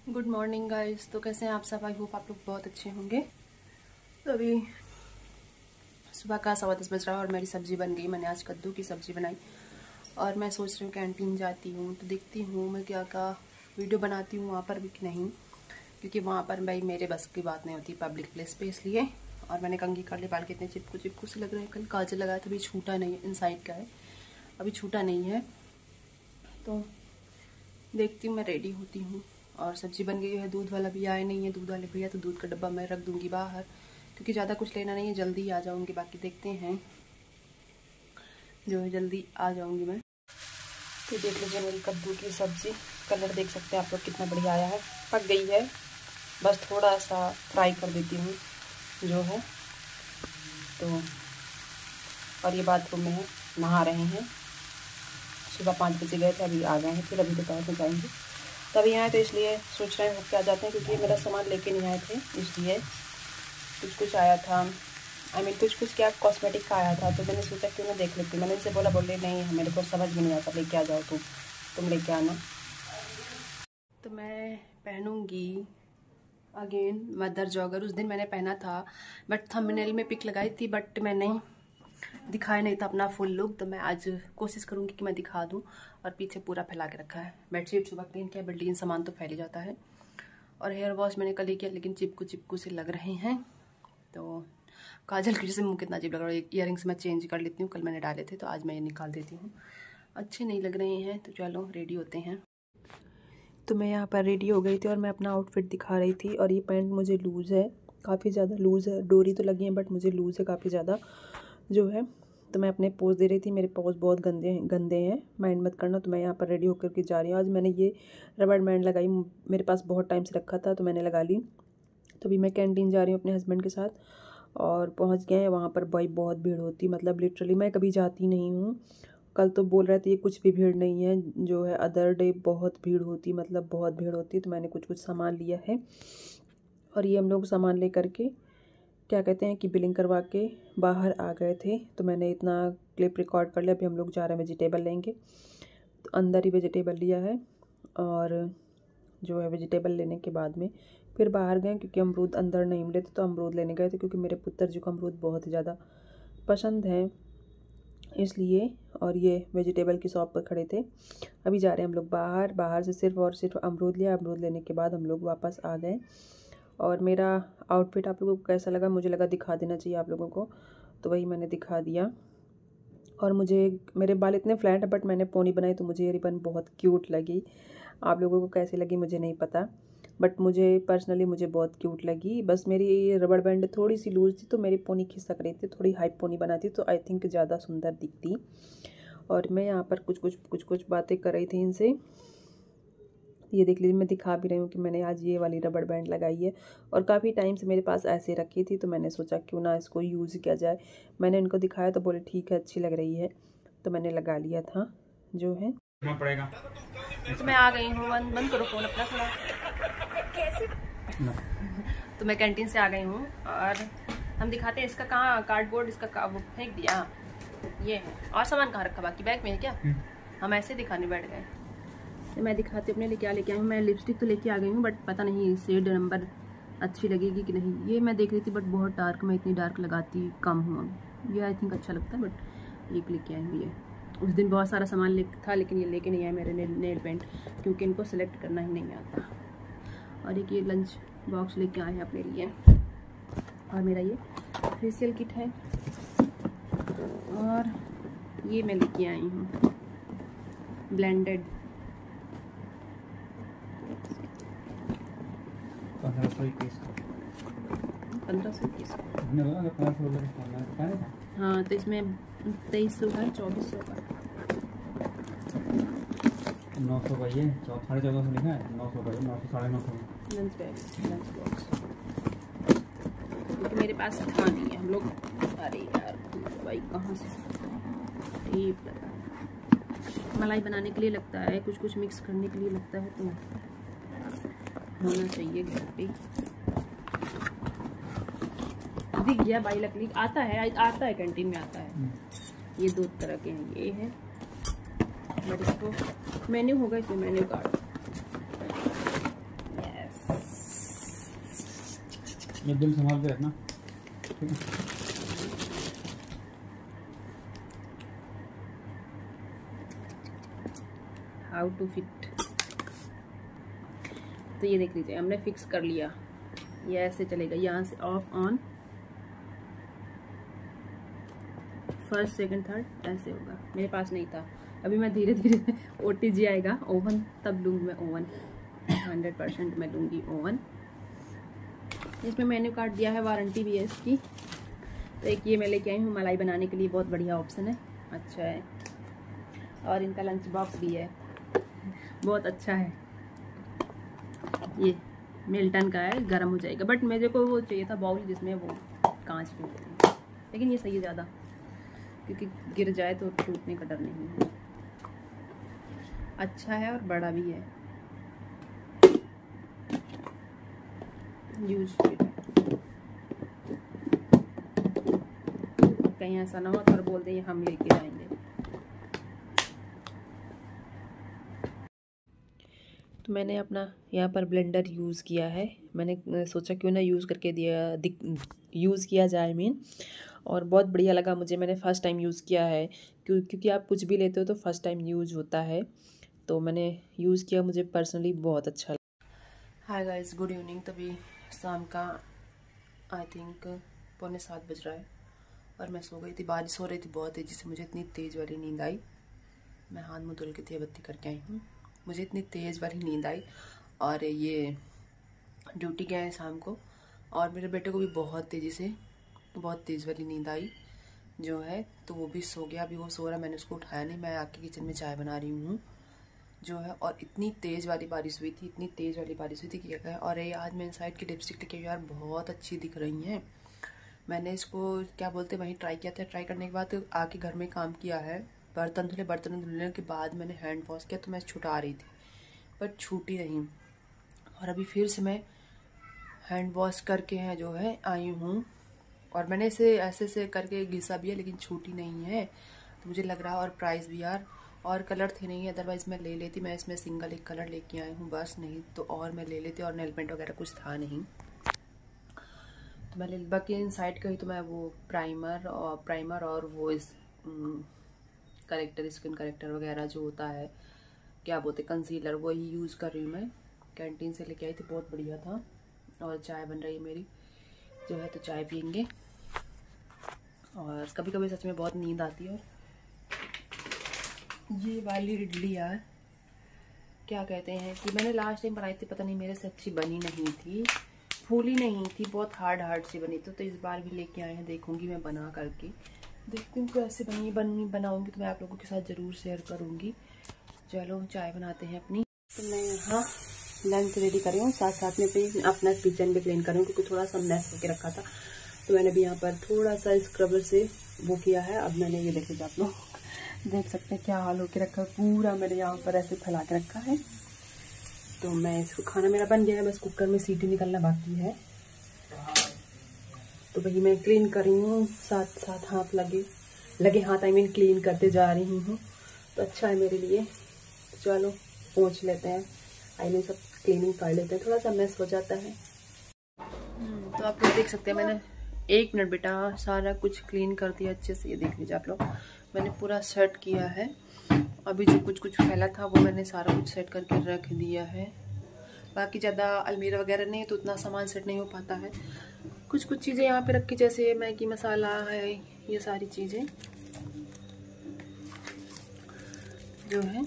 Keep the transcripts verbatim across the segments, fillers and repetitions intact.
Good morning guys. तो कैसे हैं आप सब? आई होप आप लोग बहुत अच्छे होंगे। तो अभी सुबह का सवा दस बज रहा है और मेरी सब्ज़ी बन गई। मैंने आज कद्दू की सब्ज़ी बनाई और मैं सोच रही हूँ कैंटीन जाती हूँ तो देखती हूँ मैं क्या क्या वीडियो बनाती हूँ वहाँ पर भी कि नहीं, क्योंकि वहाँ पर भाई मेरे बस की बात नहीं होती पब्लिक प्लेस पे, इसलिए। और मैंने कंघी कर ली, बाल कितने चिपकू चिपकू से लग रहे हैं। कल काजल लगाया था, अभी छूटा नहीं है, इनसाइड का है, अभी छूटा नहीं है। तो देखती हूँ, मैं रेडी होती हूँ और सब्जी बन गई है। दूध वाला भी आए नहीं है, दूध वाले भैया, तो दूध का डब्बा मैं रख दूंगी बाहर, क्योंकि ज़्यादा कुछ लेना नहीं है, जल्दी आ जाऊंगी। बाकी देखते हैं, जो है जल्दी आ जाऊंगी मैं। तो देख लीजिए मेरी कद्दू की सब्जी, कलर देख सकते हैं आप लोग कितना बढ़िया आया है। पक गई है, बस थोड़ा सा फ्राई कर देती हूँ जो है। तो और ये बाथरूम में है, नहा रहे हैं। सुबह पाँच बजे गए थे, अभी आ गए हैं, फिर अभी दोपहर में जाएंगे। तभी आए तो इसलिए सोच रहे हैं हो क्या जाते हैं, क्योंकि मेरा सामान लेके नहीं आए थे, इसलिए कुछ कुछ आया था। आई मीन कुछ कुछ क्या कॉस्मेटिक का आया था, तो मैंने सोचा क्यों ना देख लेती। मैंने इनसे बोला, बोले नहीं मेरे को समझ में नहीं आता, लेके आ जाओ तुम तुम लेके आना। तो मैं पहनूंगी अगेन मदर जॉगर। उस दिन मैंने पहना था बट थंबनेल में पिक लगाई थी, बट मैंने दिखाया नहीं था अपना फुल लुक। तो मैं आज कोशिश करूंगी कि मैं दिखा दूं। और पीछे पूरा फैला के रखा है, बेडशीट सुबह क्लीन किया, बिल्डिंग सामान तो फैल ही जाता है। और हेयर वॉश मैंने कल ही किया, लेकिन चिपकू चिपकू से लग रहे हैं। तो काजल की जैसे मुँह कितना अजीब लग रहा है। ईयरिंग्स मैं चेंज कर लेती हूँ, कल मैंने डाले थे तो आज मैं ये निकाल देती हूँ, अच्छे नहीं लग रहे हैं। तो चलो रेडी होते हैं। तो मैं यहाँ पर रेडी हो गई थी और मैं अपना आउटफिट दिखा रही थी। और ये पैंट मुझे लूज़ है, काफ़ी ज़्यादा लूज़ है, डोरी तो लगी है बट मुझे लूज़ है काफ़ी ज़्यादा जो है। तो मैं अपने पोज दे रही थी, मेरे पोज बहुत गंदे हैं गंदे हैं माइंड मत करना। तो मैं यहाँ पर रेडी होकर के जा रही हूँ। आज मैंने ये रबड़ बैंड लगाई, मेरे पास बहुत टाइम से रखा था तो मैंने लगा ली। तो अभी मैं कैंटीन जा रही हूँ अपने हस्बैंड के साथ और पहुँच गए हैं। वहाँ पर भाई बहुत भीड़ होती, मतलब लिटरली मैं कभी जाती नहीं हूँ। कल तो बोल रहे थे ये कुछ भी भीड़ नहीं है, जो है अदर डे बहुत भीड़ होती, मतलब बहुत भीड़ होती। तो मैंने कुछ कुछ सामान लिया है और ये हम लोग सामान ले करके क्या कहते हैं कि बिलिंग करवा के बाहर आ गए थे। तो मैंने इतना क्लिप रिकॉर्ड कर लिया। अभी हम लोग जा रहे हैं वेजिटेबल लेंगे, तो अंदर ही वेजिटेबल लिया है और जो है वेजिटेबल लेने के बाद में फिर बाहर गए, क्योंकि अमरूद अंदर नहीं मिले थे तो अमरूद लेने गए थे, क्योंकि मेरे पुत्र जी को अमरूद बहुत ज़्यादा पसंद है इसलिए। और ये वेजिटेबल की शॉप पर खड़े थे। अभी जा रहे हैं हम लोग बाहर। बाहर से सिर्फ और सिर्फ अमरूद लिया, अमरूद लेने के बाद हम लोग वापस आ गए। और मेरा आउटफिट आप लोगों को कैसा लगा? मुझे लगा दिखा देना चाहिए आप लोगों को, तो वही मैंने दिखा दिया। और मुझे मेरे बाल इतने फ्लैट है बट मैंने पोनी बनाई तो मुझे ये रिबन बहुत क्यूट लगी। आप लोगों को कैसी लगी मुझे नहीं पता, बट मुझे पर्सनली मुझे बहुत क्यूट लगी। बस मेरी ये रबड़ बैंड थोड़ी सी लूज़ थी तो मेरी पोनी खिसक रही थी, थोड़ी हाई पोनी बनाती तो आई थिंक ज़्यादा सुंदर दिखती। और मैं यहाँ पर कुछ कुछ कुछ कुछ बातें कर रही थी इनसे। ये देख लीजिए, मैं दिखा भी रही हूँ कि मैंने आज ये वाली रबड़ बैंड लगाई है और काफ़ी टाइम से मेरे पास ऐसे रखी थी, तो मैंने सोचा क्यों ना इसको यूज़ किया जाए। मैंने इनको दिखाया तो बोले ठीक है अच्छी लग रही है, तो मैंने लगा लिया था जो है। पड़ेगा तो मैं आ गई हूँ। बंद बंद करो फोन अपना थोड़ा। तो मैं कैंटीन से आ गई हूँ और हम दिखाते हैं इसका कहाँ कार्डबोर्ड, इसका वो फेंक दिया, ये है। और सामान कहाँ रखा? बाकी बैग में है क्या? हम ऐसे दिखाने बैठ गए। तो मैं दिखाती अपने लिए क्या लेके आई हूँ। मैं लिपस्टिक तो लेके आ गई हूँ बट पता नहीं शेड नंबर अच्छी लगेगी कि नहीं। ये मैं देख रही थी बट बहुत डार्क, मैं इतनी डार्क लगाती कम हूँ। ये आई थिंक अच्छा लगता है बट एक लेके आई हूँ ये। उस दिन बहुत सारा सामान ले था लेकिन ये लेके नहीं आया मेरे ने, नेल पेंट, क्योंकि इनको सेलेक्ट करना ही नहीं आता। और एक ये लंच बॉक्स लेके आए हैं अपने लिए। और मेरा ये फेशियल किट है और ये मैं लेके आई हूँ ब्लेंडेड पंद्रह सौ इक्कीस पंद्रह सौ इक्कीस हाँ। तो इसमें तेईस सौ का, चौबीस सौ का, नौ सौ का, ये साढ़े चौदह सौ लिखा है, नौ सौ का, नौ सौ साढ़े नौ सौ लंच बैग लंच बॉक्स, क्योंकि मेरे पास था नहीं है। हम लोग अरे यार भाई कहाँ से टेप लगा, मलाई बनाने के लिए लगता है, कुछ कुछ मिक्स करने के लिए लगता है, तो होना चाहिए घर पे। दिख गया भाई, लकड़ी आता है आता है कैंटीन में आता है। ये दो तरह के हैं, ये है बट इसको मेन्यू होगा, इसमें मेन्यू कार्ड ये बिल संभाल के रखना, ठीक है। हाउ टू फिट, तो ये देख लीजिए हमने फिक्स कर लिया। ये ऐसे चलेगा, यहाँ से off on, first second third ऐसे होगा। मेरे पास नहीं था, अभी मैं धीरे धीरे ओ टी जी आएगा ओवन तब लूँगी मैं ओवन, हंड्रेड परसेंट मैं लूँगी ओवन। इसमें मेन्यू कार्ड दिया है, वारंटी भी है इसकी। तो एक ये मैं लेके आई हूँ मलाई बनाने के लिए, बहुत बढ़िया ऑप्शन है, अच्छा है। और इनका लंच बॉक्स भी है, बहुत अच्छा है। ये मिल्टन का है, गर्म हो जाएगा, बट मेरे को वो चाहिए था बाउल जिसमें वो कांच की होती है, लेकिन ये सही है ज़्यादा, क्योंकि गिर जाए तो टूटने का डर नहीं है। अच्छा है और बड़ा भी है, यूज कहीं ऐसा ना हो तो बोल दें हम लेके जाएंगे। तो मैंने अपना यहाँ पर ब्लेंडर यूज़ किया है, मैंने सोचा क्यों ना यूज़ करके दिया दिक यूज़ किया जाए मीन, और बहुत बढ़िया लगा मुझे। मैंने फ़र्स्ट टाइम यूज़ किया है, क्यों क्योंकि आप कुछ भी लेते हो तो फर्स्ट टाइम यूज़ होता है, तो मैंने यूज़ किया, मुझे पर्सनली बहुत अच्छा लगा। Hi guys, good evening. तभी शाम का आई थिंक पौने सात बज रहा है और मैं सो गई थी। बारिश हो रही थी बहुत तेज़ी से, मुझे इतनी तेज़ वाली नींद आई, मैं हाथ मुँह धुल के दिया बत्ती करके आई हूँ, मुझे इतनी तेज़ वाली नींद आई। और ये ड्यूटी गए हैं शाम को, और मेरे बेटे को भी बहुत तेज़ी से बहुत तेज़ वाली नींद आई जो है, तो वो भी सो गया। अभी वो सो रहा, मैंने उसको उठाया नहीं, मैं आके किचन में चाय बना रही हूँ जो है। और इतनी तेज़ वाली बारिश हुई थी, इतनी तेज़ वाली बारिश हुई थी कि क्या कहें। और ये आज मैं इनसाइड की लिपस्टिक लेके यार बहुत अच्छी दिख रही हैं। मैंने इसको क्या बोलते वहीं ट्राई किया था, ट्राई करने के बाद आके घर में काम किया है, बर्तन धुले, बर्तन धुलने के बाद मैंने हैंड वॉश किया तो मैं छुटा रही थी, बट छूटी नहीं। और अभी फिर से मैं हैंड वॉश करके है जो है आई हूँ, और मैंने इसे ऐसे से करके घिसा भी है, लेकिन छूटी नहीं है, तो मुझे लग रहा है। और प्राइस भी यार, और कलर थे नहीं, अदरवाइज़ मैं ले लेती। मैं इसमें सिंगल एक कलर लेके आई हूँ बस, नहीं तो और मैं ले लेती, और नेल पेंट वगैरह कुछ था नहीं तो मैं ले। बाकी इन साइड का ही तो मैं वो प्राइमर और प्राइमर और वो इस करेक्टर, स्किन करेक्टर वगैरह जो होता है, क्या बोलते कंसीलर, वही यूज़ कर रही हूँ मैं। कैंटीन से लेके आई थी, बहुत बढ़िया था। और चाय बन रही है मेरी जो है, तो चाय पियेंगे। और कभी कभी सच में बहुत नींद आती है। ये वाली इडली यार क्या कहते हैं कि मैंने लास्ट टाइम बनाई थी, पता नहीं मेरे से अच्छी बनी नहीं थी, फूली नहीं थी, बहुत हार्ड हार्ड सी बनी थी। तो इस बार भी लेके आए हैं, देखूंगी मैं बना करके, देखती हूँ कैसे बनी बनी बनाऊंगी तो मैं आप लोगों के साथ ज़रूर शेयर करूँगी। चलो चाय बनाते हैं अपनी। तो मैं यहाँ लंच रेडी कर रही हूँ, साथ साथ में भी अपना किचन भी क्लीन कर रही हूँ, क्योंकि थोड़ा सा मैस करके रखा था। तो मैंने भी यहाँ पर थोड़ा सा स्क्रबर से वो किया है। अब मैंने ये देखे, आप लोग देख सकते हैं क्या हाल होके रखा है, पूरा मैंने यहाँ पर ऐसे फैला के रखा है। तो मैं इसको, खाना मेरा बन गया है, बस कुकर में सीटी निकलना बाकी है। तो वही मैं क्लीन कर रही हूँ, साथ साथ हाथ लगे लगे हाथ आई मीन क्लीन करते जा रही हूँ, तो अच्छा है मेरे लिए। तो चलो पोंछ लेते हैं, आई मीन सब क्लीनिंग कर लेते हैं, थोड़ा सा मैस हो जाता है। तो आप लोग देख सकते हैं, मैंने एक मिनट बेटा सारा कुछ क्लीन कर दिया अच्छे से। ये देख लीजिए आप लोग, मैंने पूरा सेट किया है। अभी जो कुछ कुछ फैला था वो मैंने सारा कुछ सेट करके रख दिया है। बाकी ज़्यादा अलमीरा वगैरह नहीं है तो उतना सामान सेट नहीं हो पाता है। कुछ कुछ चीज़ें यहाँ पे रखी, जैसे मैगी मसाला है, ये सारी चीज़ें जो है।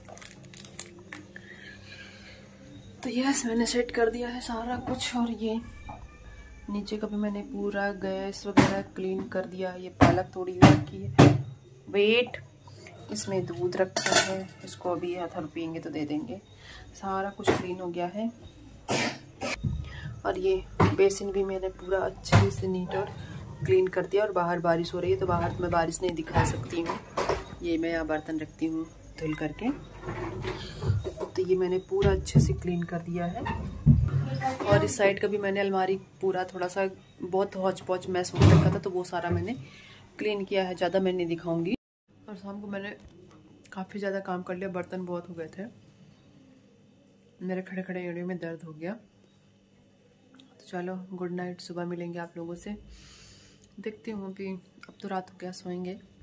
तो यस मैंने सेट कर दिया है सारा कुछ। और ये नीचे का भी मैंने पूरा गैस वगैरह क्लीन कर दिया है। ये पालक तोड़ी हुई रखी है, वेट इसमें दूध रखा है, इसको अभी अथर पियेंगे तो दे देंगे। सारा कुछ क्लीन हो गया है। और ये बेसिन भी मैंने पूरा अच्छे से नीट और क्लीन कर दिया। और बाहर बारिश हो रही है तो बाहर मैं बारिश नहीं दिखा सकती हूँ। ये मैं यहाँ बर्तन रखती हूँ धुल करके, तो ये मैंने पूरा अच्छे से क्लीन कर दिया है। और इस साइड का भी मैंने अलमारी पूरा थोड़ा सा बहुत हौच पौच मैस हो रखा था, तो वो सारा मैंने क्लीन किया है, ज़्यादा मैं नहीं दिखाऊंगी। और शाम को मैंने काफ़ी ज़्यादा काम कर लिया, बर्तन बहुत हो गए थे, मेरे खड़े खड़े एड़ियों में दर्द हो गया। तो चलो गुड नाइट, सुबह मिलेंगे आप लोगों से। देखती हूँ अभी, अब तो रात हो गया, सोएंगे।